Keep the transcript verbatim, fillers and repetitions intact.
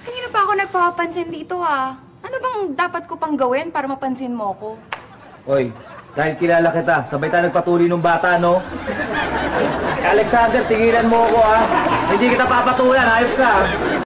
Kanina pa ako nagpapapansin dito ah. Ano bang dapat ko pang gawin para mapansin mo ko? Hoy, dahil kilala kita, sabay tayo nagpatuloy ng bata, no? Alexander, tingilan mo ako, ha? Hindi kita papatulan, ayos ka, ha?